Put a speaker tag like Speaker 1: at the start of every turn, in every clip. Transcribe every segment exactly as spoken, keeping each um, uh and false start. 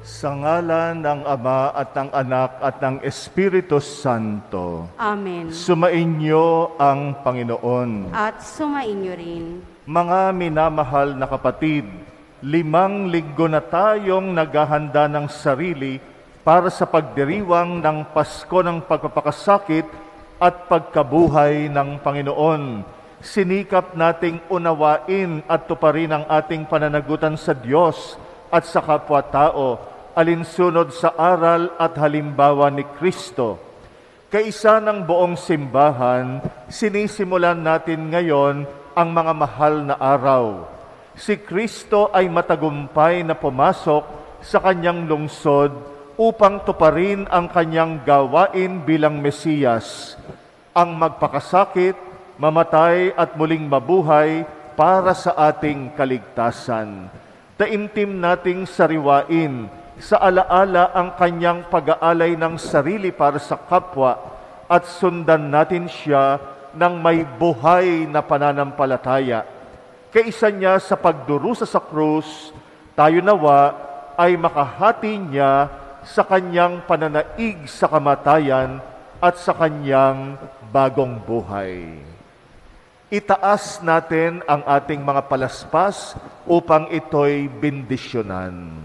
Speaker 1: Sa ngalan ng Ama at ng Anak at ng Espiritu Santo.
Speaker 2: Amen.
Speaker 1: Sumainyo ang Panginoon.
Speaker 2: At sumainyo rin.
Speaker 1: Mga minamahal na kapatid, limang linggo na tayong naghahanda ng sarili para sa pagdiriwang ng Pasko ng pagpapakasakit at pagkabuhay ng Panginoon. Sinikap nating unawain at tuparin ang ating pananagutan sa Diyos at sa kapwa-tao, alinsunod sa aral at halimbawa ni Kristo. Kaisa ng buong simbahan, sinisimulan natin ngayon ang mga mahal na araw. Si Kristo ay matagumpay na pumasok sa kanyang lungsod upang tuparin ang kanyang gawain bilang Mesiyas, ang magpakasakit, mamatay at muling mabuhay para sa ating kaligtasan. Taimtim nating sariwain sa alaala ang kanyang pag-aalay ng sarili para sa kapwa at sundan natin siya ng may buhay na pananampalataya. Kaisa niya sa pagdurusa sa krus, tayo nawa ay makahati niya sa kanyang pananaig sa kamatayan at sa kanyang bagong buhay. Itaas natin ang ating mga palaspas upang ito'y bendisyonan.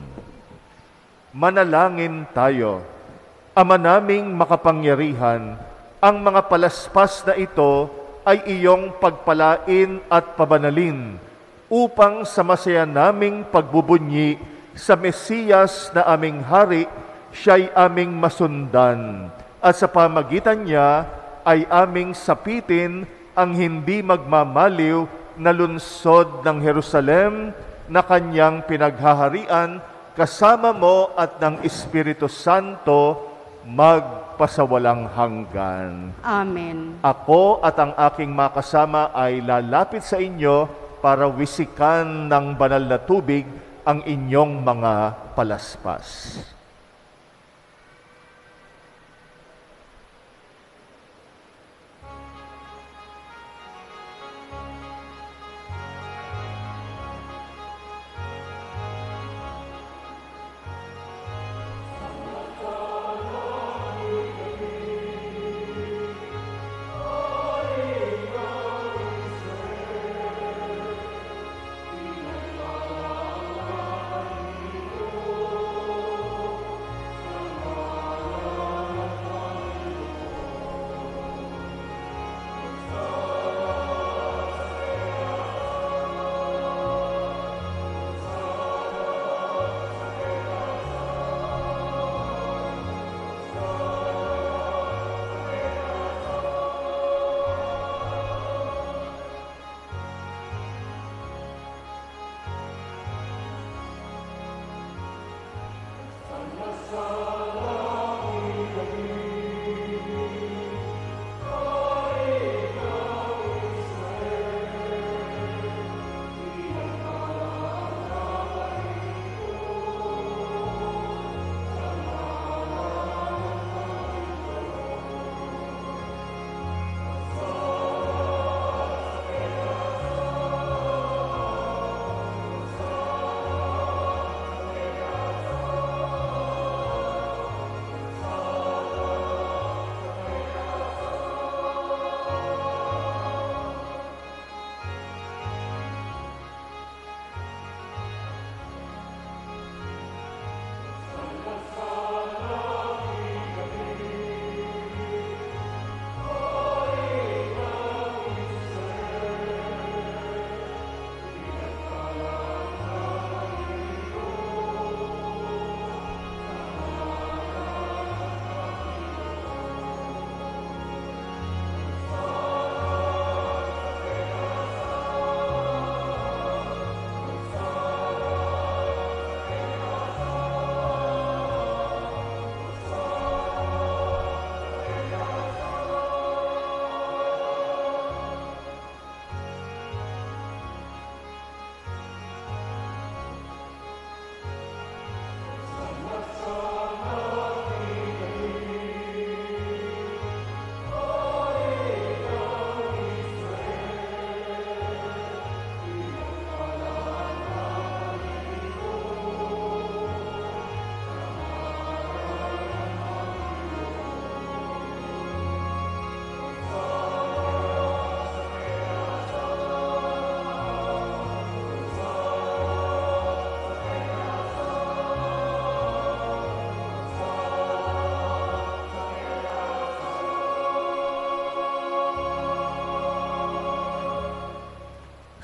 Speaker 1: Manalangin tayo. Ama naming makapangyarihan, ang mga palaspas na ito ay iyong pagpalain at pabanalin upang sa masaya naming pagbubunyi sa Mesiyas na aming hari, siya'y aming masundan at sa pamagitan niya ay aming sapitin ang hindi magmamaliw na lungsod ng Jerusalem na kanyang pinaghaharian kasama mo at ng Espiritu Santo magpasawalang hanggan.
Speaker 2: Amen.
Speaker 1: Ako at ang aking mga kasama ay lalapit sa inyo para wisikan ng banal na tubig ang inyong mga palaspas.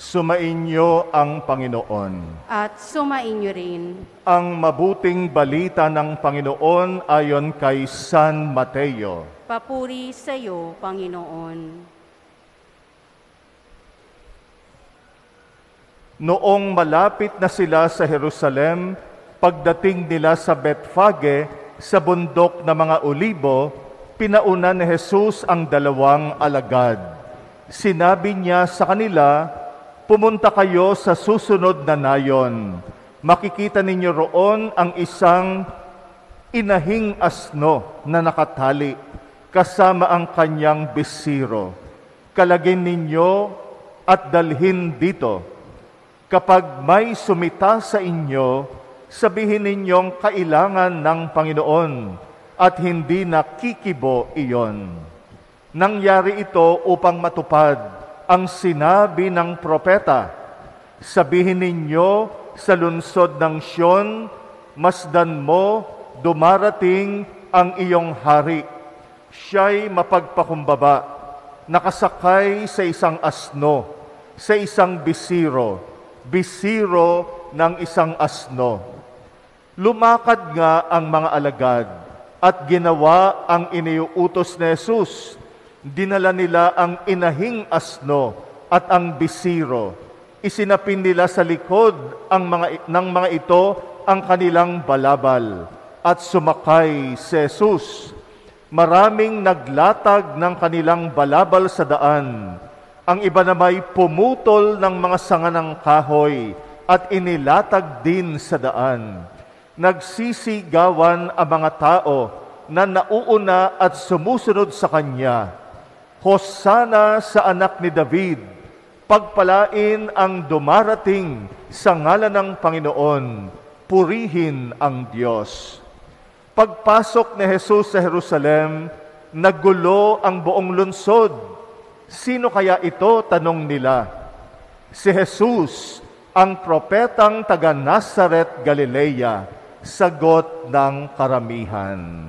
Speaker 1: Sumainyo ang Panginoon.
Speaker 2: At sumainyo rin.
Speaker 1: Ang mabuting balita ng Panginoon ayon kay San Mateo.
Speaker 2: Papuri sa iyo, Panginoon.
Speaker 1: Noong malapit na sila sa Jerusalem, pagdating nila sa Betfage, sa bundok na mga Olibo, pinauna ni Jesus ang dalawang alagad. Sinabi niya sa kanila, "Pumunta kayo sa susunod na nayon. Makikita ninyo roon ang isang inahing asno na nakatali, kasama ang kanyang bisiro. Kalagin ninyo at dalhin dito. Kapag may sumita sa inyo, sabihin ninyong kailangan ng Panginoon at hindi nakikibo iyon." Nangyari ito upang matupad ang sinabi ng propeta, "Sabihin ninyo sa lungsod ng Sion, masdan mo, dumarating ang iyong hari. Siya'y mapagpakumbaba, nakasakay sa isang asno, sa isang bisiro, bisiro ng isang asno." Lumakad nga ang mga alagad at ginawa ang iniuutos ni Jesus. Dinala nila ang inahing asno at ang bisiro. Isinapin nila sa likod ang mga, ng mga ito ang kanilang balabal at sumakay si Jesus. Maraming naglatag ng kanilang balabal sa daan. Ang iba na may pumutol ng mga sanga ng kahoy at inilatag din sa daan. Nagsisigawan ang mga tao na nauuna at sumusunod sa Kanya. "Hosana sa anak ni David, pagpalain ang dumarating sa ngalan ng Panginoon, purihin ang Diyos." Pagpasok ni Jesus sa Jerusalem, nagulo ang buong lungsod. "Sino kaya ito?" tanong nila. "Si Jesus, ang propetang taga Nazaret, Galilea," sagot ng karamihan.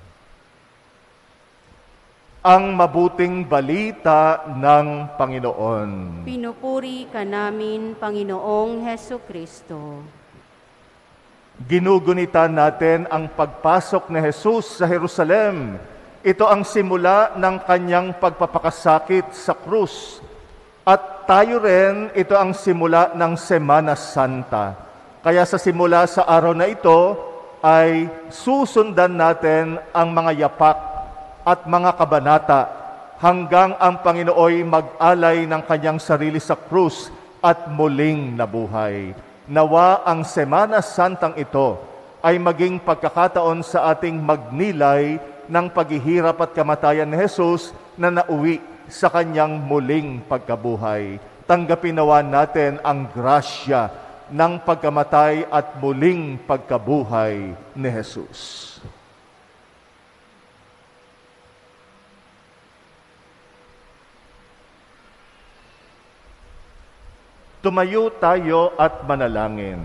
Speaker 1: Ang mabuting balita ng Panginoon.
Speaker 2: Pinupuri ka namin, Panginoong Hesu Kristo.
Speaker 1: Ginugunita natin ang pagpasok ni Jesus sa Jerusalem. Ito ang simula ng kanyang pagpapakasakit sa krus. At tayo rin, ito ang simula ng Semana Santa. Kaya sa simula sa araw na ito, ay susundan natin ang mga yapak at mga kabanata hanggang ang Panginooy mag-alay ng kanyang sarili sa krus at muling nabuhay. Nawa ang Semana Santang ito ay maging pagkakataon sa ating magnilay ng paghihirap at kamatayan ni Jesus na nauwi sa kanyang muling pagkabuhay. Tanggapin nawa natin ang grasya ng pagkamatay at muling pagkabuhay ni Jesus. Tumayo tayo at manalangin.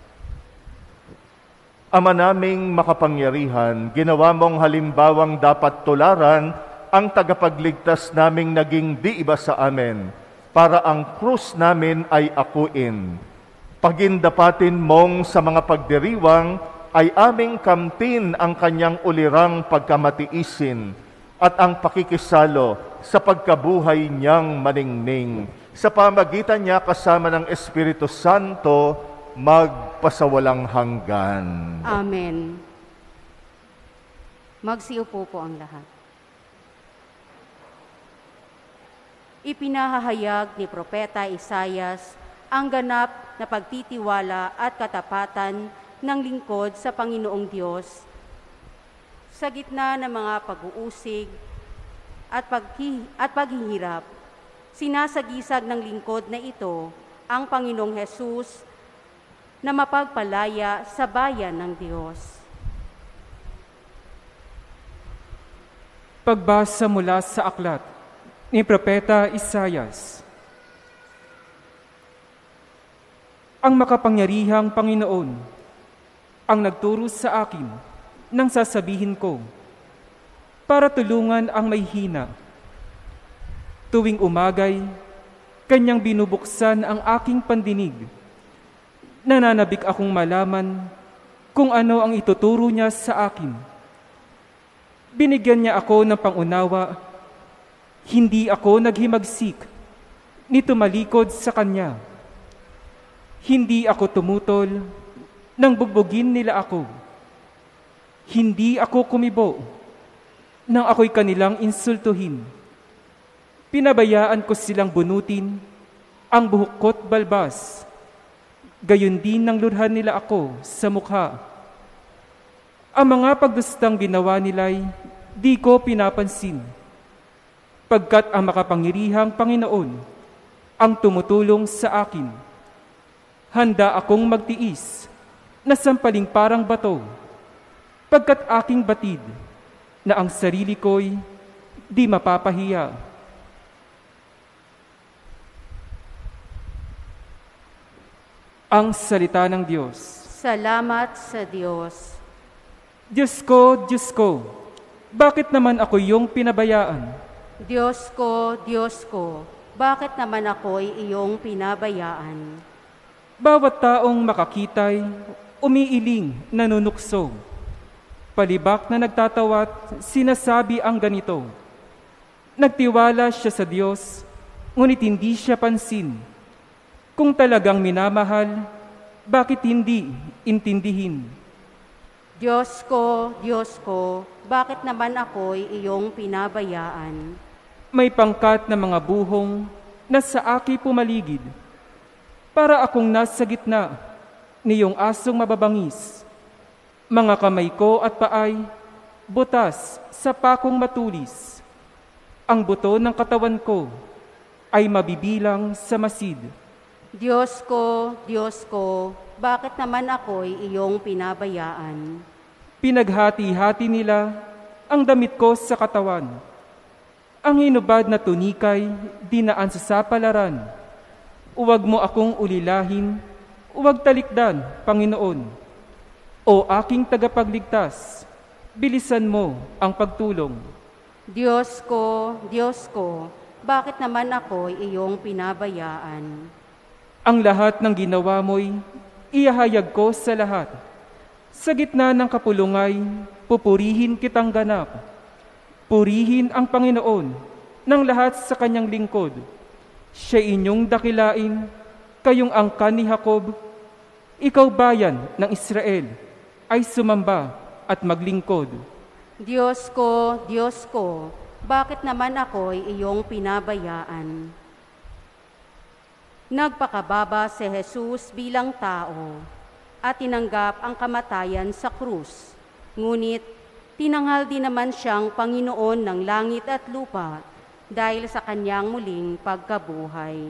Speaker 1: Ama naming makapangyarihan, ginawa mong halimbawang dapat tularan ang tagapagligtas naming naging di iba sa amin, para ang krus namin ay akuin. Pagindapatin mong sa mga pagdiriwang ay aming kamtin ang kanyang ulirang pagkamatiisin at ang pakikisalo sa pagkabuhay niyang maningning. Sa pamagitan niya kasama ng Espiritu Santo, magpasawalang hanggan.
Speaker 2: Amen. Magsiupo po ang lahat. Ipinahahayag ni Propeta Isaias ang ganap na pagtitiwala at katapatan ng lingkod sa Panginoong Diyos sa gitna ng mga pag-uusig at, paghi- at paghihirap. Sinasagisag ng lingkod na ito ang Panginoong Hesus na mapagpalaya sa bayan ng Diyos.
Speaker 3: Pagbasa mula sa aklat ni Propeta Isaias. Ang makapangyarihang Panginoon ang nagturo sa akin nang sasabihin ko, para tulungan ang may hina. Tuwing umagay, Kanyang binubuksan ang aking pandinig. Nananabik akong malaman kung ano ang ituturo niya sa akin. Binigyan niya ako ng pangunawa. Hindi ako naghimagsik ni tumalikod sa Kanya. Hindi ako tumutol nang bugbugin nila ako. Hindi ako kumibo nang ako'y kanilang insultuhin. Pinabayaan ko silang bunutin ang buhok ko't balbas. Gayon din nang lurhan nila ako sa mukha. Ang mga pagdustang ginawa nila'y di ko pinapansin, pagkat ang makapangyarihang Panginoon ang tumutulong sa akin. Handa akong magtiis na sampaling parang bato, pagkat aking batid na ang sarili ko'y di mapapahiya. Ang salita ng Diyos.
Speaker 2: Salamat sa Diyos.
Speaker 3: Diyos ko, Diyos ko, bakit naman ako iyong pinabayaan?
Speaker 2: Diyos ko, Diyos ko, bakit naman ako'y iyong pinabayaan?
Speaker 3: Bawat taong makakita'y umiiling, nanunukso. Palibak na nagtatawat, sinasabi ang ganito. Nagtiwala siya sa Diyos, ngunit hindi siya pansin. Kung talagang minamahal, bakit hindi intindihin?
Speaker 2: Diyos ko, Diyos ko, bakit naman ako'y iyong pinabayaan?
Speaker 3: May pangkat na mga buhong na sa aki pumaligid, para akong nasa gitna niyong asong mababangis. Mga kamay ko at paay, butas sa pakong matulis. Ang buto ng katawan ko ay mabibilang sa masid.
Speaker 2: Diyos ko, Diyos ko, bakit naman ako'y iyong pinabayaan?
Speaker 3: Pinaghati-hati nila ang damit ko sa katawan. Ang hinubad na tunikay dinaan sa sapalaran. Uwag mo akong ulilahin, uwag talikdan, Panginoon. O aking tagapagligtas, bilisan mo ang pagtulong.
Speaker 2: Diyos ko, Diyos ko, bakit naman ako'y iyong pinabayaan?
Speaker 3: Ang lahat ng ginawa mo'y ihahayag ko sa lahat. Sa gitna ng kapulungay, pupurihin kitang ganap. Purihin ang Panginoon ng lahat sa kanyang lingkod. Siya inyong dakilain, kayong angkan ni Jacob. Ikaw bayan ng Israel ay sumamba at maglingkod.
Speaker 2: Diyos ko, Diyos ko, bakit naman ako'y iyong pinabayaan? Nagpakababa si Jesus bilang tao at tinanggap ang kamatayan sa krus. Ngunit tinanghal din naman siyang Panginoon ng langit at lupa dahil sa kanyang muling pagkabuhay.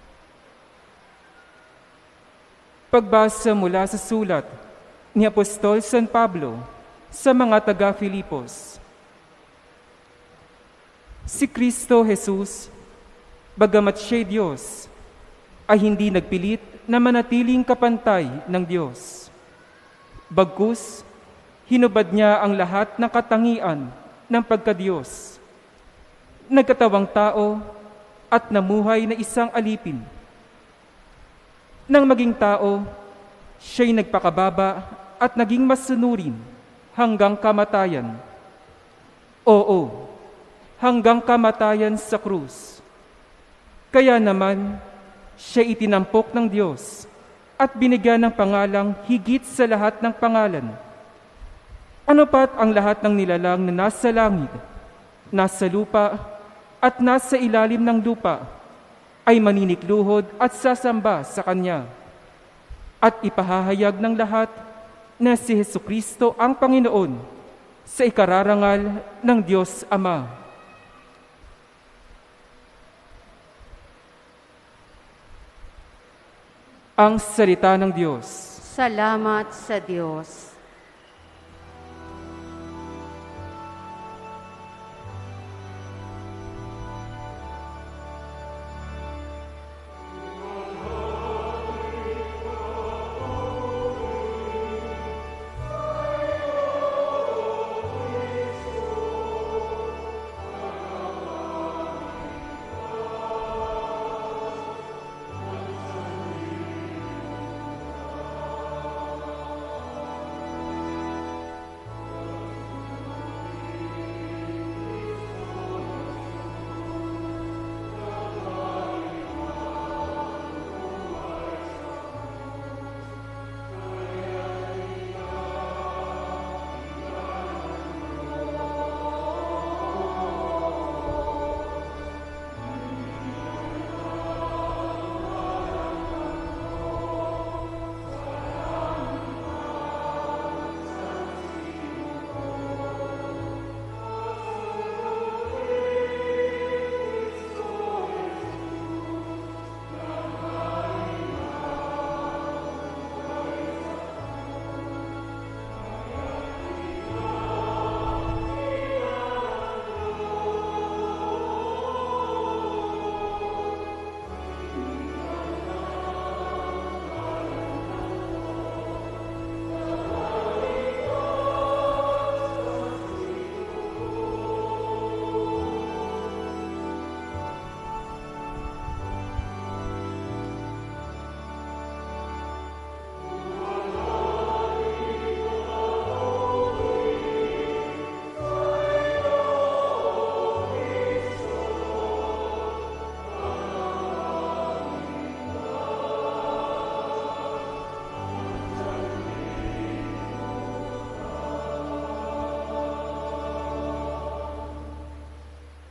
Speaker 3: Pagbasa mula sa sulat ni Apostol San Pablo sa mga taga-Filipos. Si Kristo Jesus, bagamat siya'y Diyos, ay hindi nagpilit na manatiling kapantay ng Diyos. Bagkus, hinubad niya ang lahat ng katangian ng pagkadiyos. Nagkatawang tao at namuhay na isang alipin. Nang maging tao, siya'y nagpakababa at naging masunurin hanggang kamatayan. Oo, hanggang kamatayan sa krus. Kaya naman, siya itinampok ng Diyos at binigyan ng pangalang higit sa lahat ng pangalan. Ano pat ang lahat ng nilalang na nasa langit, nasa lupa, at nasa ilalim ng lupa ay maninikluhod at sasamba sa Kanya. At ipahahayag ng lahat na si Jesucristo ang Panginoon sa ikararangal ng Diyos Ama. Ang salita ng Diyos.
Speaker 2: Salamat sa Diyos.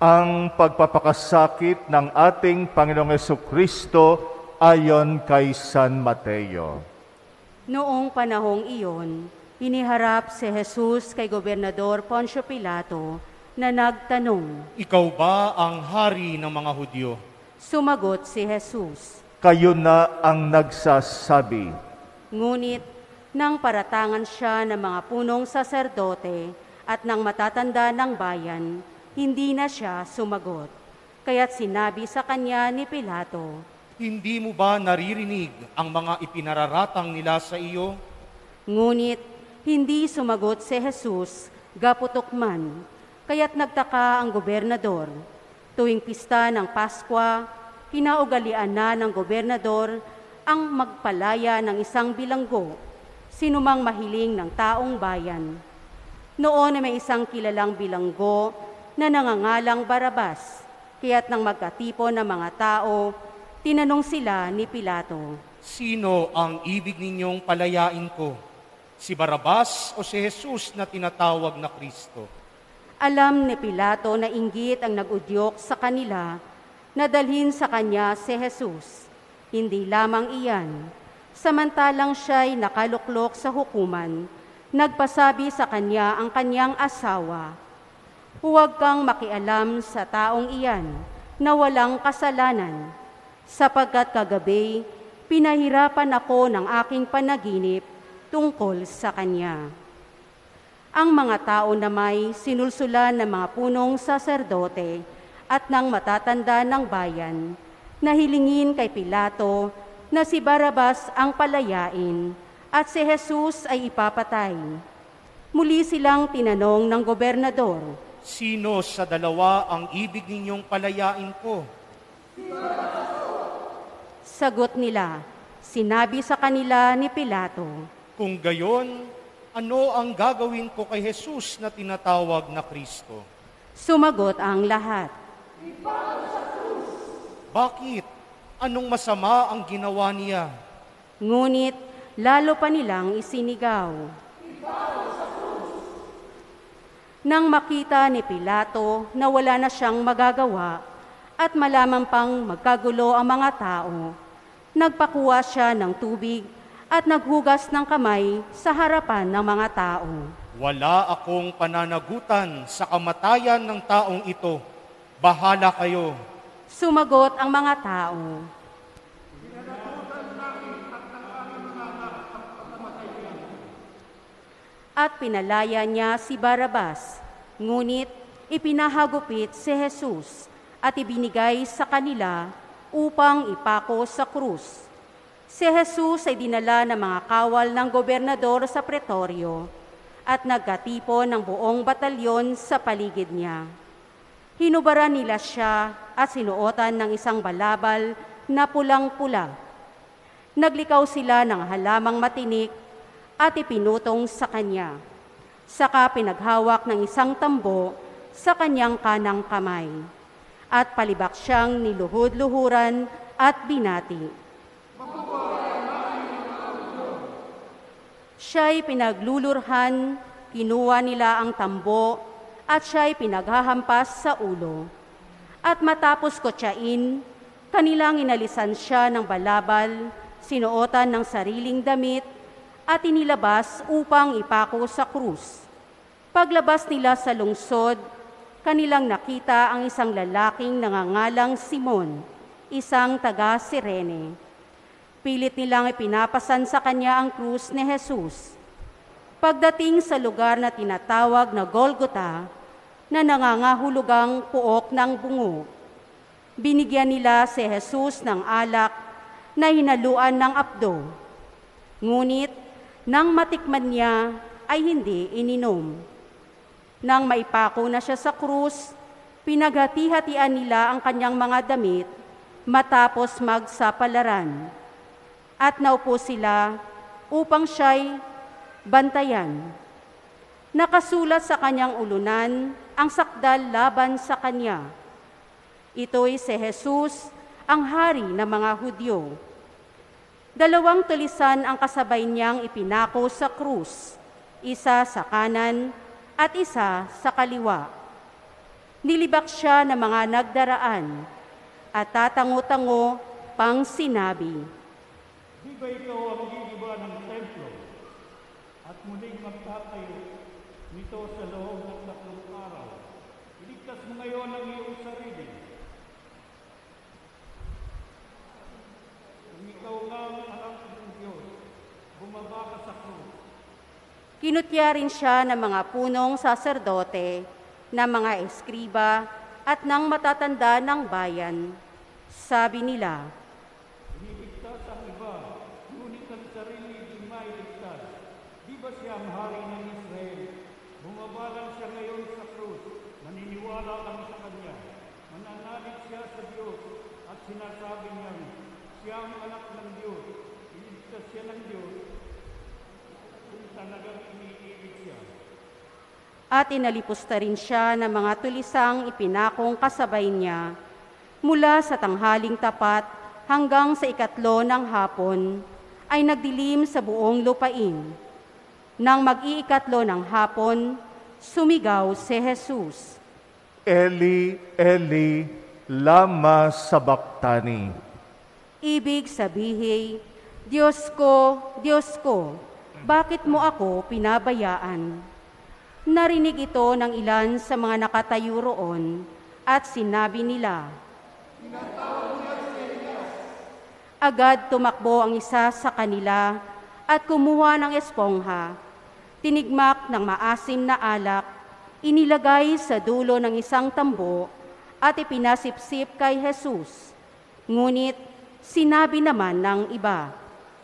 Speaker 1: ang pagpapakasakit ng ating Panginoong Jesucristo ayon kay San Mateo.
Speaker 2: Noong panahong iyon, iniharap si Jesus kay Gobernador Poncio Pilato na nagtanong.
Speaker 4: Ikaw ba ang hari ng mga Hudyo?
Speaker 2: Sumagot si Jesus.
Speaker 1: Kayo na ang nagsasabi.
Speaker 2: Ngunit nang paratangan siya ng mga punong saserdote at ng matatanda ng bayan, hindi na siya sumagot. Kaya't sinabi sa kanya ni Pilato,
Speaker 4: Hindi mo ba naririnig ang mga ipinararatang nila sa iyo?
Speaker 2: Ngunit hindi sumagot si Jesus, gaputok man. Kaya't nagtaka ang gobernador. Tuwing pista ng Paskwa, kinaugalian na ng gobernador ang magpalaya ng isang bilanggo, sinumang mahiling ng taong bayan. Noon ay may isang kilalang bilanggo na nangangalang Barabas, kaya't nang magkatipon ng mga tao, tinanong sila ni Pilato,
Speaker 4: Sino ang ibig ninyong palayain ko? Si Barabas o si Jesus na tinatawag na Kristo?
Speaker 2: Alam ni Pilato na inggit ang nag-udyok sa kanila na dalhin sa kanya si Jesus. Hindi lamang iyan, samantalang siya'y nakaluklok sa hukuman, nagpasabi sa kanya ang kanyang asawa, Huwag kang makialam sa taong iyan na walang kasalanan, sapagkat kagabi pinahirapan ako ng aking panaginip tungkol sa kanya. Ang mga tao na may sinulsulan ng mga punong saserdote at ng matatanda ng bayan, na hilingin kay Pilato na si Barabas ang palayain at si Jesus ay ipapatay. Muli silang tinanong ng gobernador,
Speaker 4: Sino sa dalawa ang ibig ninyong palayain ko?
Speaker 2: Sagot nila, sinabi sa kanila ni Pilato,
Speaker 4: Kung gayon, ano ang gagawin ko kay Jesus na tinatawag na Kristo?
Speaker 2: Sumagot ang lahat.
Speaker 4: Bakit? Anong masama ang ginawa niya?
Speaker 2: Ngunit lalo pa nilang isinigaw. Nang makita ni Pilato na wala na siyang magagawa at malaman pang magkagulo ang mga tao, nagpakuha siya ng tubig at naghugas ng kamay sa harapan ng mga tao.
Speaker 4: Wala akong pananagutan sa kamatayan ng taong ito. Bahala kayo.
Speaker 2: Sumagot ang mga tao, at pinalaya niya si Barabas. Ngunit ipinahagupit si Jesus at ibinigay sa kanila upang ipako sa krus. Si Jesus ay dinala ng mga kawal ng gobernador sa pretoryo at nagkatipon ng buong batalyon sa paligid niya. Hinubaran nila siya at sinuotan ng isang balabal na pulang-pula. Naglikaw sila ng halamang matinik at ipinutong sa kanya. Saka pinaghawak ng isang tambo sa kanyang kanang kamay. At palibak siyang niluhod-luhuran at binati. Siya'y pinaglulurhan, kinuha nila ang tambo, at siya'y pinaghahampas sa ulo. At matapos kotsain, kanilang inalisan siya ng balabal, sinuotan ng sariling damit, at inilabas upang ipako sa krus. Paglabas nila sa lungsod, kanilang nakita ang isang lalaking nangangalang Simon, isang taga-Sirene. Pilit nilang ipinapasan sa kanya ang krus ni Jesus. Pagdating sa lugar na tinatawag na Golgota, na nangangahulugang puok ng bungo, binigyan nila si Jesus ng alak na hinaluan ng apdo. Ngunit, nang matikman niya, ay hindi ininom. Nang maipako na siya sa krus, pinaghati-hatian nila ang kanyang mga damit matapos magsapalaran. At naupo sila upang siya'y bantayan. Nakasulat sa kanyang ulunan ang sakdal laban sa kanya. Ito'y si Jesus, ang hari ng mga Hudyo. Dalawang tulisan ang kasabay niyang ipinako sa krus, isa sa kanan at isa sa kaliwa. Nilibak siya ng mga nagdaraan at tatango-tango pang sinabi,
Speaker 5: Di ba ikaw ang gigiba ng templo at muling magtatayo nito sa loob ng tatlong araw? Iligtas mo ngayon ang iyong sarili. Kung ikaw nga ang anak ng Diyos, bumaba ka sa krus.
Speaker 2: Kinutya rin siya ng mga punong saserdote, ng mga eskriba, at ng matatanda ng bayan. Sabi nila,
Speaker 5: Iniligtas ang iba, ngunit ang sarili di mailigtas. Di ba siya ang hari ng Israel? Bumaba lang siya ngayon sa krus. Naniniwala kami sa kanya. Mananalig siya sa Diyos at sinasabi niya, siya ang anak ng Diyos. Iligtas siya ng Diyos kung talagang iniibig siya.
Speaker 2: at inalipusta rin siya ng mga tulisang ipinakong kasabay niya. Mula sa tanghaling tapat hanggang sa ikatlo ng hapon ay nagdilim sa buong lupain. Nang mag-iikatlo ng hapon, sumigaw si Jesus,
Speaker 1: Eli, Eli, lama sabachthani.
Speaker 2: ibig sabihin, Diyos ko, Diyos ko, bakit mo ako pinabayaan? Narinig ito ng ilan sa mga nakatayo roon at sinabi nila, Agad tumakbo ang isa sa kanila at kumuha ng espongha. Tinigmak ng maasim na alak, inilagay sa dulo ng isang tambo at ipinasipsip kay Jesus. Ngunit sinabi naman ng iba,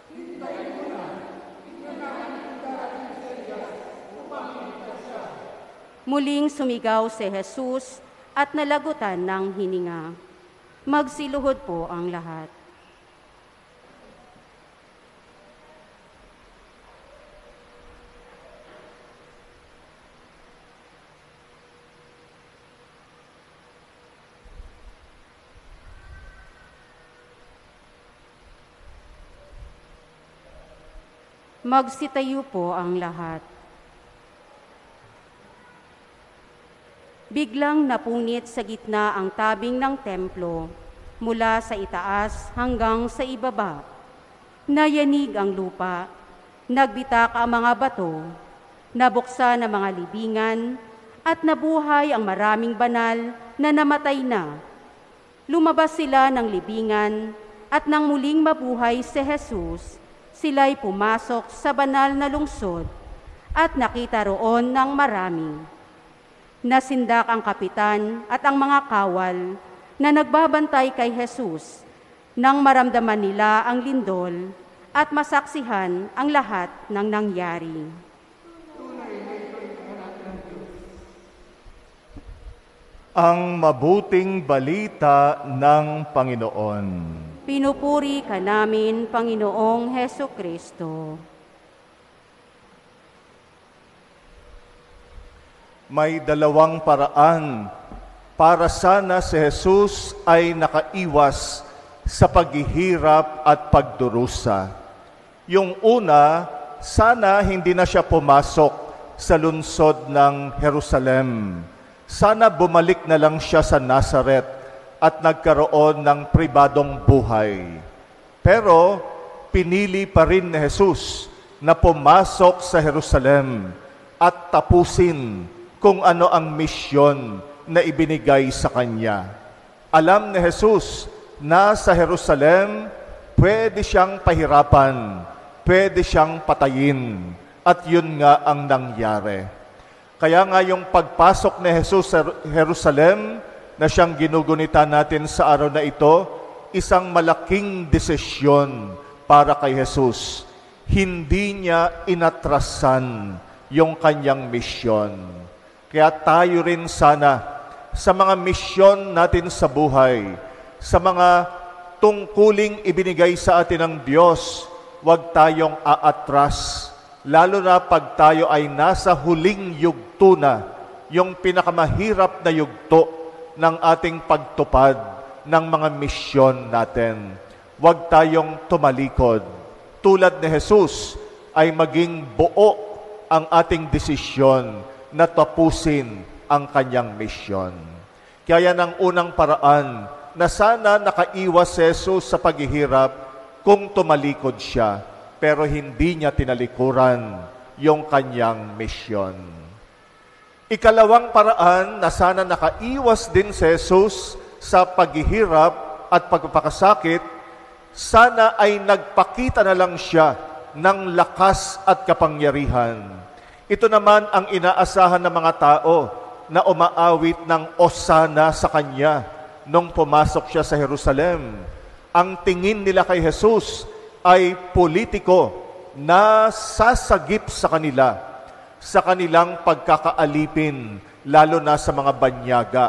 Speaker 2: Muling sumigaw si Jesus at nalagutan ng hininga. Magsiluhod po ang lahat. Magsitayo po ang lahat. Biglang napunit sa gitna ang tabing ng templo, mula sa itaas hanggang sa ibaba. Nayanig ang lupa, nagbitak ang mga bato, nabuksan ang mga libingan, at nabuhay ang maraming banal na namatay na. Lumabas sila ng libingan, at nang muling mabuhay si Jesus, sila'y pumasok sa banal na lungsod at nakita roon ng marami. Nasindak ang kapitan at ang mga kawal na nagbabantay kay Jesus nang maramdaman nila ang lindol at masaksihan ang lahat ng nangyari.
Speaker 1: Ang mabuting balita ng Panginoon.
Speaker 2: Pinupuri ka namin, Panginoong Hesukristo.
Speaker 1: May dalawang paraan para sana si Jesus ay nakaiwas sa paghihirap at pagdurusa. Yung una, sana hindi na siya pumasok sa lungsod ng Jerusalem. Sana bumalik na lang siya sa Nazaret at nagkaroon ng pribadong buhay. Pero pinili pa rin ni Jesus na pumasok sa Jerusalem at tapusin kung ano ang misyon na ibinigay sa Kanya. Alam ni Jesus na sa Jerusalem, pwede siyang pahirapan, pwede siyang patayin, at yun nga ang nangyari. Kaya nga yung pagpasok ni Jesus sa Jerusalem, na siyang ginugunita natin sa araw na ito, isang malaking desisyon para kay Jesus. Hindi niya inatrasan yung kanyang misyon. Kaya tayo rin sana sa mga misyon natin sa buhay, sa mga tungkuling ibinigay sa atin ng Diyos, huwag tayong aatras, lalo na pag tayo ay nasa huling yugto na, yung pinakamahirap na yugto ng ating pagtupad ng mga misyon natin. Huwag tayong tumalikod. Tulad ni Jesus ay maging buo ang ating desisyon na tapusin ang kanyang misyon. Kaya ng unang paraan na sana nakaiwas si Jesus sa paghihirap kung tumalikod siya, pero hindi niya tinalikuran yung kanyang misyon. Ikalawang paraan na sana nakaiwas din si Jesus sa paghihirap at pagpapakasakit, sana ay nagpakita na lang siya ng lakas at kapangyarihan. Ito naman ang inaasahan ng mga tao na umaawit ng osana sa Kanya nung pumasok siya sa Jerusalem. Ang tingin nila kay Jesus ay politiko na sasagip sa kanila, sa kanilang pagkakaalipin, lalo na sa mga banyaga.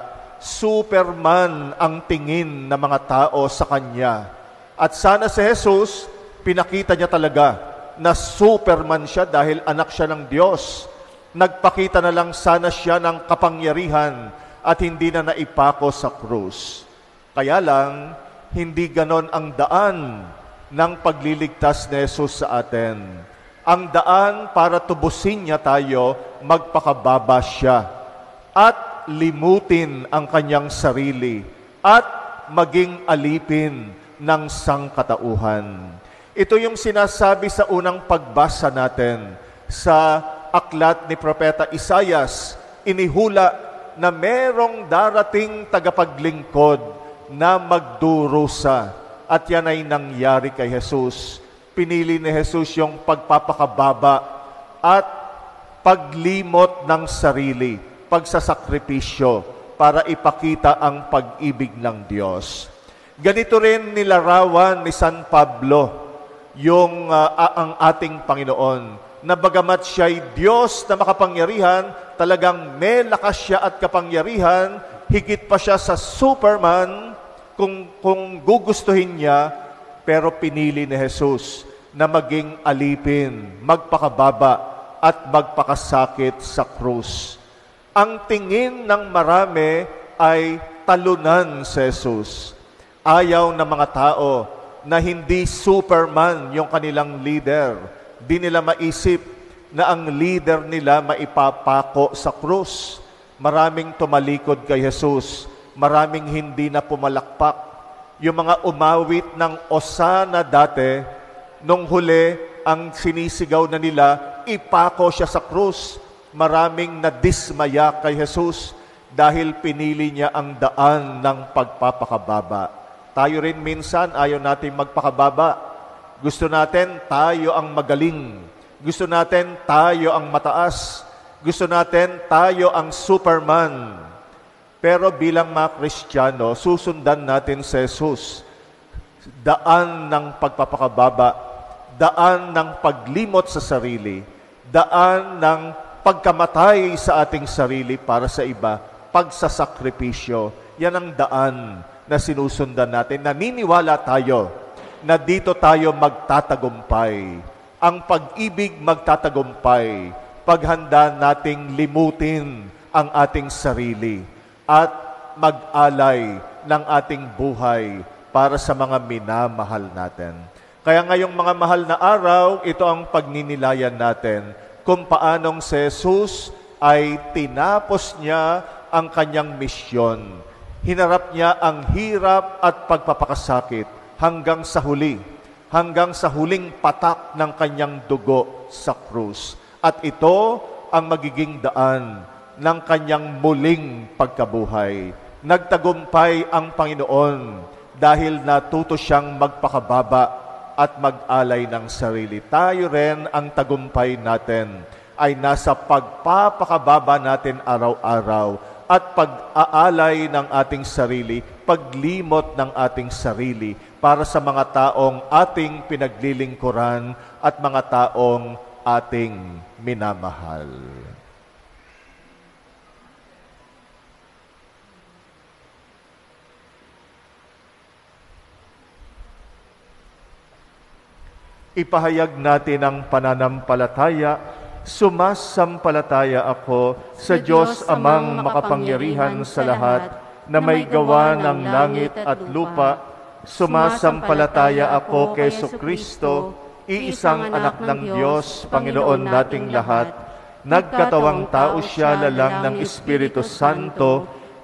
Speaker 1: Superman ang tingin ng mga tao sa Kanya. At sana si Jesus, pinakita niya talaga na Superman siya dahil anak siya ng Diyos. Nagpakita na lang sana siya ng kapangyarihan at hindi na naipako sa krus. Kaya lang, hindi ganon ang daan ng pagliligtas ni Jesus sa atin. Ang daan para tubusin niya tayo, magpakababa siya at limutin ang kanyang sarili at maging alipin ng sangkatauhan. Ito yung sinasabi sa unang pagbasa natin sa aklat ni Propeta Isaias. Inihula na merong darating tagapaglingkod na magdurusa. At yan ay nangyari kay Jesus. Pinili ni Jesus yung pagpapakababa at paglimot ng sarili, pagsasakripisyo para ipakita ang pag-ibig ng Diyos. Ganito rin nilarawan ni San Pablo yung uh, ang ating Panginoon, na bagamat siya'y Diyos na makapangyarihan, talagang may lakas siya at kapangyarihan, higit pa siya sa Superman kung, kung gugustuhin niya, pero pinili ni Jesus na maging alipin, magpakababa at magpakasakit sa krus. Ang tingin ng marami ay talunan si Jesus. Ayaw ng mga tao na hindi Superman yung kanilang leader. Di nila maisip na ang leader nila maipapako sa krus. Maraming tumalikod kay Jesus. Maraming hindi na pumalakpak. Yung mga umawit ng osana dati, nung huli, ang sinisigaw na nila, ipako siya sa krus. Maraming nadismaya kay Jesus dahil pinili niya ang daan ng pagpapakababa. Tayo rin minsan, ayaw natin magpakababa. Gusto natin, tayo ang magaling. Gusto natin, tayo ang mataas. Gusto natin, tayo ang Superman. Pero bilang mga Kristiyano, susundan natin si Jesus. Daan ng pagpapakababa, daan ng paglimot sa sarili, daan ng pagkamatay sa ating sarili para sa iba, pagsasakripisyo. Yan ang daan na sinusundan natin. Naniniwala tayo na dito tayo magtatagumpay. Ang pag-ibig magtatagumpay. Paghanda nating limutin ang ating sarili at mag-alay ng ating buhay para sa mga minamahal natin. Kaya ngayong mga mahal na araw, ito ang pagninilayan natin kung paanong si Jesus ay tinapos niya ang kanyang misyon. Hinarap niya ang hirap at pagpapakasakit hanggang sa huli, hanggang sa huling patak ng kanyang dugo sa krus. At ito ang magiging daan ng kanyang muling pagkabuhay. Nagtagumpay ang Panginoon dahil natuto siyang magpakababa at mag-alay ng sarili. Tayo rin, ang tagumpay natin ay nasa pagpapakababa natin araw-araw at pag-aalay ng ating sarili, paglimot ng ating sarili para sa mga taong ating pinaglilingkuran at mga taong ating minamahal. Ipahayag natin ang pananampalataya. Sumasampalataya ako sa Diyos amang makapangyarihan sa lahat, na may gawa ng langit at lupa. Sumasampalataya ako kay Jesucristo, iisang anak ng Diyos, Panginoon nating lahat. Nagkatawang tao siya lalang ng Espiritu Santo,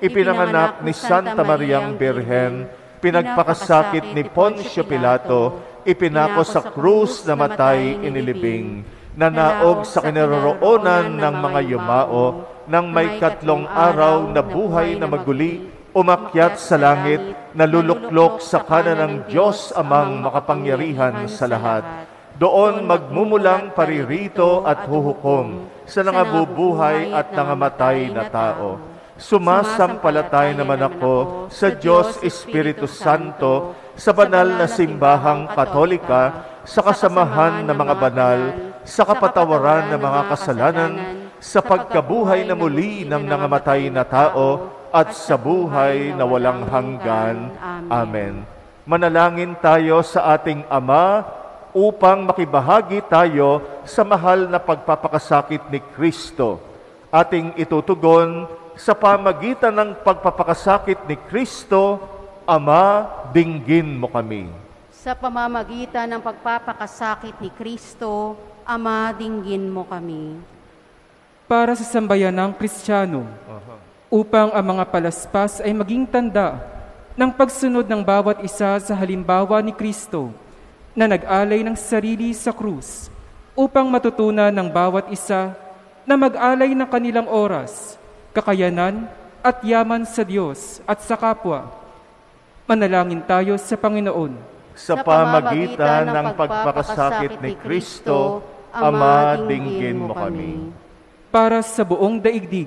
Speaker 1: ipinanganak ni Santa Mariang Birhen, pinagpakasakit ni Poncio Pilato, ipinako sa krus, namatay, inilibing, nanaog sa kinaroroonan ng mga yumao, nang may katlong araw na buhay na maguli, umakyat sa langit, naluluklok sa kanan ng Diyos amang makapangyarihan sa lahat. Doon magmumulang paririto at huhukom sa nangabubuhay at nangamatay na tao. Sumasampalatay naman ako sa Diyos Espiritu Santo, sa banal na simbahang katolika, sa kasamahan ng mga banal, sa kapatawaran ng mga kasalanan, sa pagkabuhay na muli ng nangamatay na tao, at sa buhay na walang hanggan. Amen. Manalangin tayo sa ating Ama upang makibahagi tayo sa mahal na pagpapakasakit ni Kristo. Ating itutugon sa pamagitan ng pagpapakasakit ni Kristo, Ama, dinggin mo kami.
Speaker 2: Sa pamamagitan ng pagpapakasakit ni Kristo, Ama, dinggin mo kami.
Speaker 3: Para sa sambayanang Kristiyano, upang ang mga palaspas ay maging tanda ng pagsunod ng bawat isa sa halimbawa ni Kristo na nag-alay ng sarili sa krus, upang matutunan ng bawat isa na mag-alay ng kanilang oras, kakayanan at yaman sa Diyos at sa kapwa. Manalangin tayo sa Panginoon.
Speaker 1: Sa pamagitan ng pagpapakasakit ni Kristo, Ama, dinggin mo kami.
Speaker 3: Para sa buong daigdig,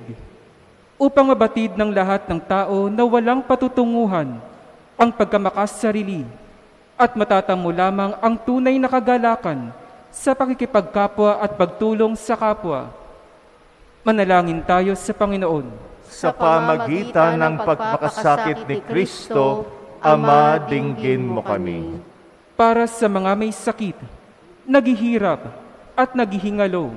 Speaker 3: upang mabatid ng lahat ng tao na walang patutunguhan ang pagkamakasarili at matatamo lamang ang tunay na kagalakan sa pakikipagkapwa at pagtulong sa kapwa. Manalangin tayo sa Panginoon.
Speaker 1: Sa pamagitan ng pagpapakasakit ni Kristo, Ama, dinggin mo kami.
Speaker 3: Para sa mga may sakit, naghihirap at naghihingalo,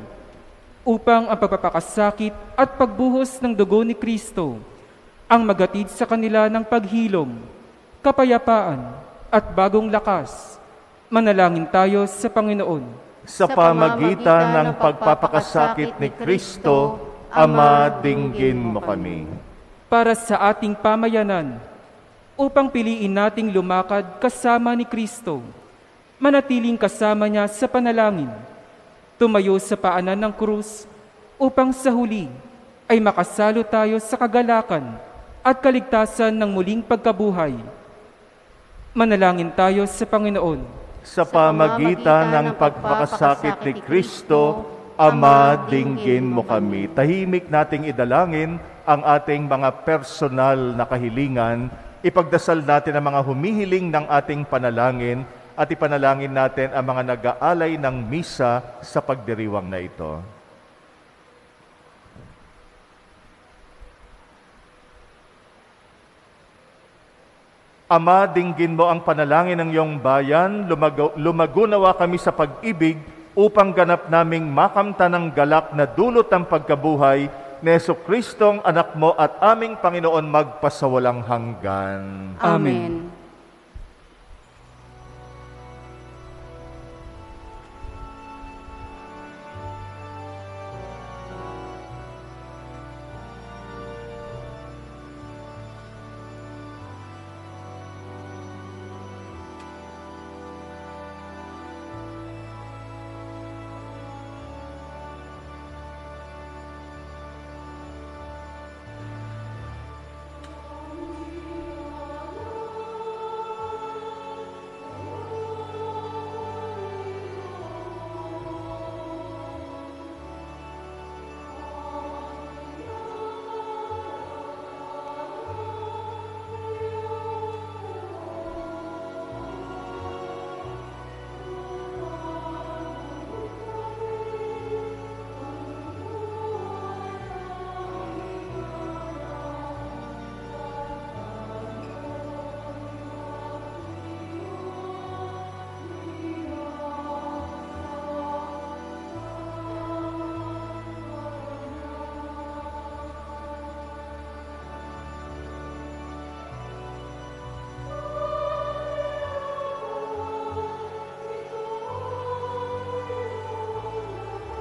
Speaker 3: upang ang pagpapakasakit at pagbuhos ng dugo ni Kristo ang magatid sa kanila ng paghilom, kapayapaan at bagong lakas. Manalangin tayo sa Panginoon.
Speaker 1: Sa pamagitan ng pagpapakasakit ni Kristo, Ama, dinggin mo kami.
Speaker 3: Para sa ating pamayanan, upang piliin nating lumakad kasama ni Kristo, manatiling kasama niya sa panalangin, tumayo sa paanan ng krus, upang sa huli ay makasalo tayo sa kagalakan at kaligtasan ng muling pagkabuhay. Manalangin tayo sa Panginoon.
Speaker 1: Sa pamagitan ng pagpapakasakit ni Kristo, Ama, dinggin mo kami. Tahimik nating idalangin ang ating mga personal na kahilingan. Ipagdasal natin ang mga humihiling ng ating panalangin at ipanalangin natin ang mga nag-aalay ng misa sa pagdiriwang na ito. Ama, dinggin mo ang panalangin ng iyong bayan, lumago, lumagunawa kami sa pag-ibig upang ganap naming makamta ng galak na dulot ng pagkabuhay ni Jesucristong anak mo at aming Panginoon magpasawalang hanggan.
Speaker 2: Amen.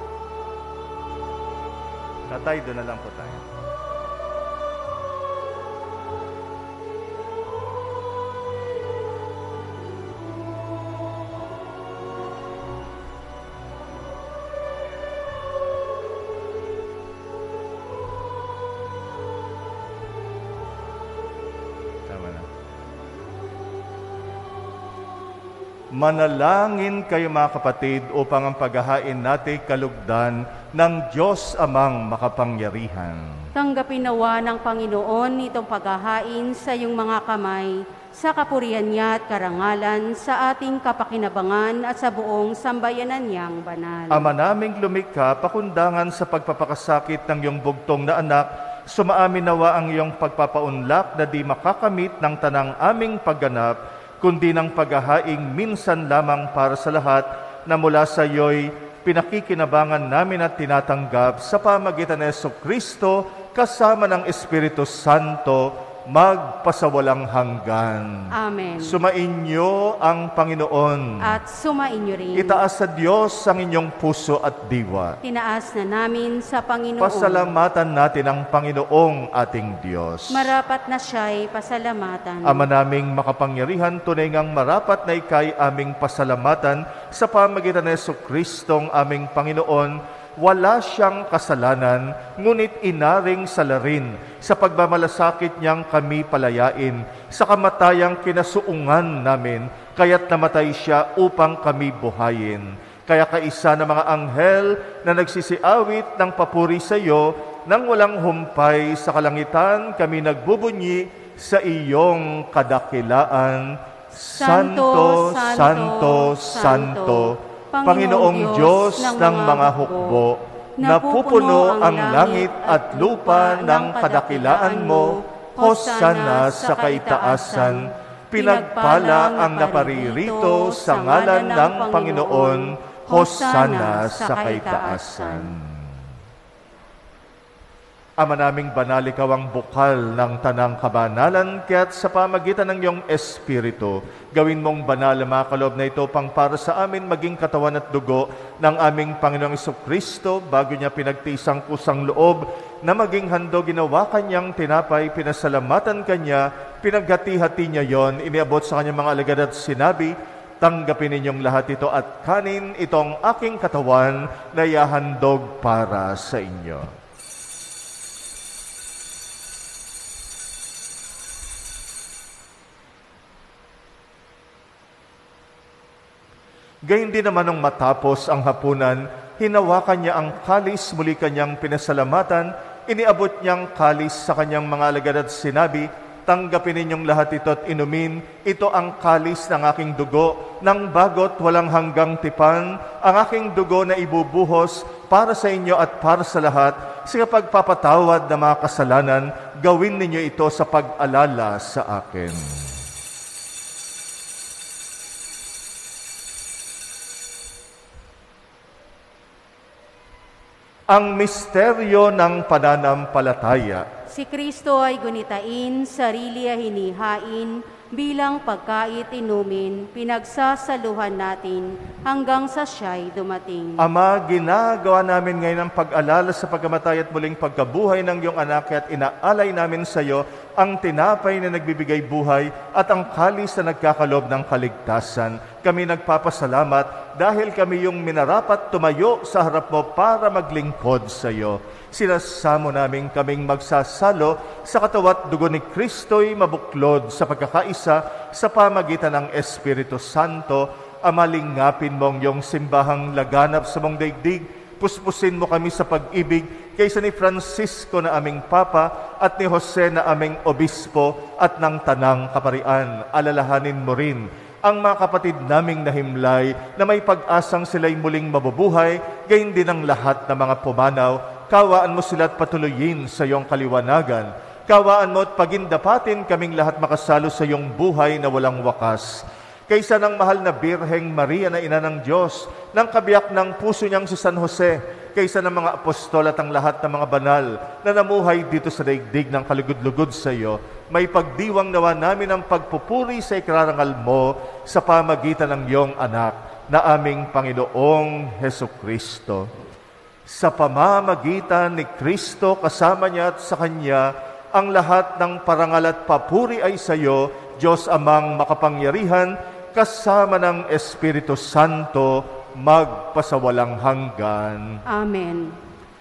Speaker 1: Tatay, doon na lang po tayo. Manalangin kayo mga kapatid upang ang paghahain natin kalugdan ng Diyos Amang makapangyarihan.
Speaker 2: Tanggapin nawa ng Panginoon itong paghahain sa iyong mga kamay, sa kapurihan niya at karangalan, sa ating kapakinabangan at sa buong sambayanan niyang banal.
Speaker 1: Ama naming lumikha, pakundangan sa pagpapakasakit ng iyong bugtong na anak, sumaamin nawa ang iyong pagpapaunlak na di makakamit ng tanang aming pagganap, kundi ng paghahaing minsan lamang para sa lahat na mula sa iyo'y pinakikinabangan namin at tinatanggap sa pamagitan ng Jesucristo kasama ng Espiritu Santo magpasawalang hanggan.
Speaker 2: Amen.
Speaker 1: Sumainyo ang Panginoon.
Speaker 2: At sumainyo rin.
Speaker 1: Itaas sa Diyos ang inyong puso at diwa.
Speaker 2: Tinaas na namin sa Panginoon.
Speaker 1: Pasalamatan natin ang Panginoong ating Diyos.
Speaker 2: Marapat na siya'y pasalamatan.
Speaker 1: Ama naming makapangyarihan, tunay ngang marapat na ika'y aming pasalamatan sa pamagitan ng Jesucristong aming Panginoon. Wala siyang kasalanan, ngunit inaring salarin sa pagmamalasakit niyang kami palayain, sa kamatayang kinasuungan namin, kaya't namatay siya upang kami buhayin. Kaya kaisa ng mga anghel na nagsisiawit ng papuri sa iyo, nang walang humpay sa kalangitan, kami nagbubunyi sa iyong kadakilaan. Santo, Santo, Santo, Santo, Panginoong Diyos ng mga hukbo, napupuno ang langit at lupa ng kadakilaan mo, Hosana sa kaitaasan. Pinagpala ang naparirito sa ngalan ng Panginoon, Hosana sa kaitaasan. Ama naming banal, ikaw ang bukal ng tanang kabanalan, kaya't sa pamagitan ng iyong Espiritu, gawin mong banal ang mga kaloob na ito pang para sa amin maging katawan at dugo ng aming Panginoong Jesucristo, bago niya pinagtisang kusang loob na maging handog, ginawa kanyang tinapay, pinasalamatan kanya, pinaghati-hati niya yon, iniabot sa kanyang mga alagad at sinabi, tanggapin ninyong lahat ito at kanin, itong aking katawan na ihahandog para sa inyo. Gayun din naman nung matapos ang hapunan, hinawakan niya ang kalis, muli kanyang pinasalamatan, iniabot niyang kalis sa kanyang mga alagad at sinabi, tanggapin ninyong lahat ito at inumin, ito ang kalis ng aking dugo, ng bagot walang hanggang tipan, ang aking dugo na ibubuhos para sa inyo at para sa lahat, sa pagpapatawad ng mga kasalanan, gawin ninyo ito sa pag-alala sa akin. Ang misteryo ng pananampalataya.
Speaker 2: Si Kristo ay gunitain, sarili ay hinihain, bilang pagkait inumin, pinagsasaluhan natin hanggang sa siya'y dumating.
Speaker 1: Ama, ginagawa namin ngayon ang pag-alala sa pagkamatay at muling pagkabuhay ng iyong anak, at inaalay namin sa iyo ang tinapay na nagbibigay buhay at ang kalis na nagkakalob ng kaligtasan. Kami nagpapasalamat dahil kami yung minarapat tumayo sa harap mo para maglingkod sa iyo. Sinasamo namin kaming magsasalo sa katawan at dugo ni Kristo'y mabuklod sa pagkakaisa sa pamagitan ng Espiritu Santo. Amalingapin mong iyong simbahang laganap sa mong daigdig. Puspusin mo kami sa pag-ibig kaysa ni Francisco na aming Papa at ni Jose na aming Obispo at ng Tanang Kaparian. Alalahanin mo rin ang mga kapatid naming nahimlay na may pag-asang sila'y muling mabubuhay, gayon din ang lahat ng mga pumanaw. Kawaan mo sila at patuloyin sa iyong kaliwanagan. Kawaan mo at pagindapatin kaming lahat makasalo sa iyong buhay na walang wakas. Kaysa ng mahal na Birheng Maria na ina ng Diyos, ng kabiyak ng puso niyang si San Jose, kaysa ng mga apostol at ang lahat ng mga banal na namuhay dito sa daigdig ng kalugod-lugod sa iyo, may pagdiwang nawa namin ang pagpupuri sa ikarangal mo sa pamagitan ng iyong anak na aming Panginoong Hesukristo. Sa pamamagitan ni Kristo, kasama niya at sa Kanya, ang lahat ng parangal at papuri ay sa iyo, Diyos Amang makapangyarihan, kasama ng Espiritu Santo, magpasawalang hanggan.
Speaker 2: Amen.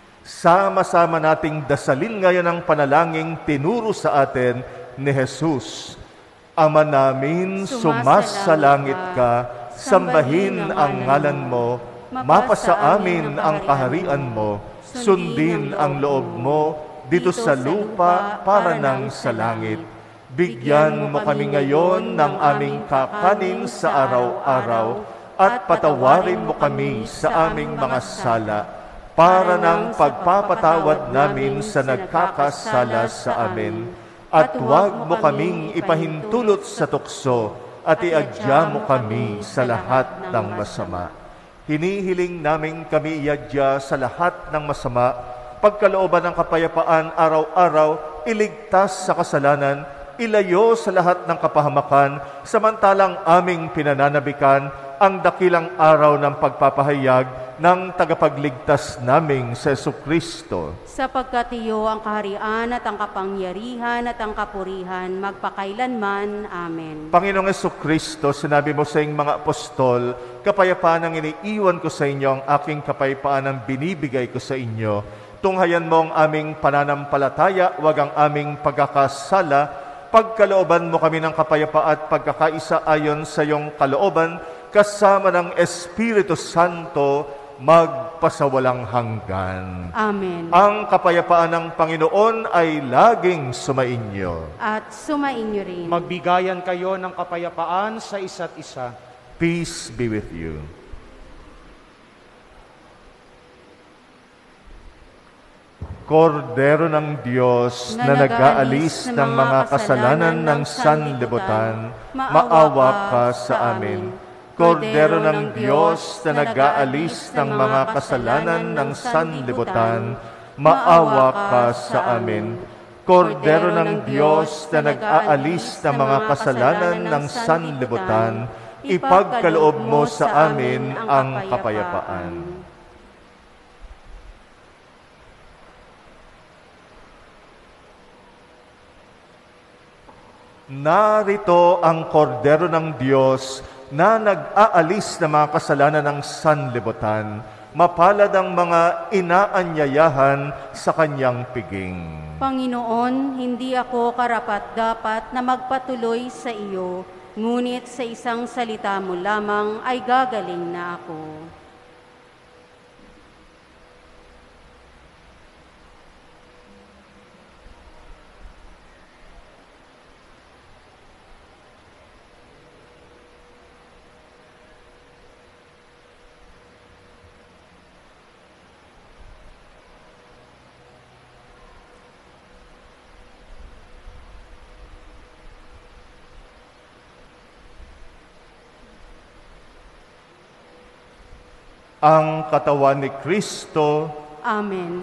Speaker 1: Sama-sama nating dasalin ngayon ang panalangin tinuro sa atin ni Jesus. Ama namin, sumasalangit ka, sambahin ang ngalan mo, mapasa amin ang kaharian mo, sundin ang loob mo dito sa lupa para nang sa langit. Bigyan mo kami ngayon ng aming kakanin sa araw-araw at patawarin mo kami sa aming mga sala para ng pagpapatawad namin sa nagkakasala sa amin. At huwag mo kaming ipahintulot sa tukso at iadya mo kami sa lahat ng masama. Hinihiling namin kami iadya sa lahat ng masama, pagkalooban ng kapayapaan araw-araw, iligtas sa kasalanan, ilayo sa lahat ng kapahamakan, samantalang aming pinananabikan ang dakilang araw ng pagpapahayag ng tagapagligtas naming sa Jesucristo.
Speaker 2: Sapagkat iyo ang kaharian at ang kapangyarihan at ang kapurihan magpakailanman. Amen.
Speaker 1: Panginoong Jesucristo, sinabi mo sa iyong mga apostol, kapayapaan ang iniiwan ko sa inyo, ang aking kapayapaan ang binibigay ko sa inyo. Tunghayan mo ang aming pananampalataya, wag ang aming pagkakasala. Pagkalooban mo kami ng kapayapaan at pagkakaisa ayon sa iyong kalooban, kasama ng Espiritu Santo, magpasawalang hanggan.
Speaker 2: Amen.
Speaker 1: Ang kapayapaan ng Panginoon ay laging sumainyo.
Speaker 2: At sumainyo rin.
Speaker 4: Magbigayan kayo ng kapayapaan sa isa't isa.
Speaker 1: Peace be with you. Kordero ng Diyos na nag-aalis ng mga kasalanan ng sanlibutan, maawa ka sa amin. Kordero ng Diyos na nag-aalis ng mga kasalanan ng sanlibutan, maawa ka sa amin. Kordero ng Diyos na nag-aalis ng mga kasalanan ng sanlibutan, ipagkaloob mo sa amin ang kapayapaan. Narito ang kordero ng Diyos na nag-aalis ng mga kasalanan ng sanlibutan. Mapalad ang mga inaanyayahan sa kanyang piging.
Speaker 2: Panginoon, hindi ako karapat-dapat na magpatuloy sa iyo, ngunit sa isang salita mo lamang ay gagaling na ako.
Speaker 1: Ang katawan ni Kristo.
Speaker 2: Amen.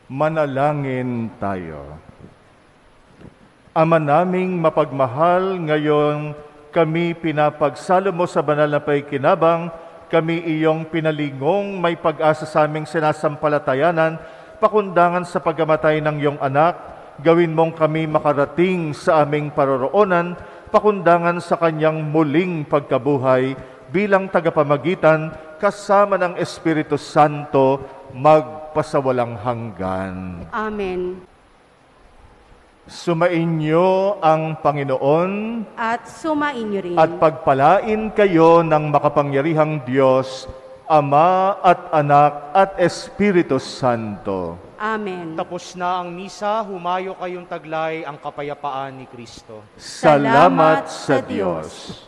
Speaker 1: Manalangin tayo. Ama naming mapagmahal, ngayon kami pinapagsalo mo sa banal na paikinabang, kami iyong pinalingong may pag-asa sa aming sinasampalatayanan, pakundangan sa pagkamatay ng iyong anak, gawin mong kami makarating sa aming paroroonan, pakundangan sa kanyang muling pagkabuhay bilang tagapamagitan kasama ng Espiritu Santo magpasawalang hanggan.
Speaker 2: Amen.
Speaker 1: Sumainyo ang Panginoon
Speaker 2: At sumainyo rin.
Speaker 1: at pagpalain kayo ng makapangyarihang Diyos, Ama at Anak at Espiritu Santo.
Speaker 2: Amen.
Speaker 4: Tapos na ang misa, humayo kayong taglay ang kapayapaan ni Kristo.
Speaker 1: Salamat sa Diyos.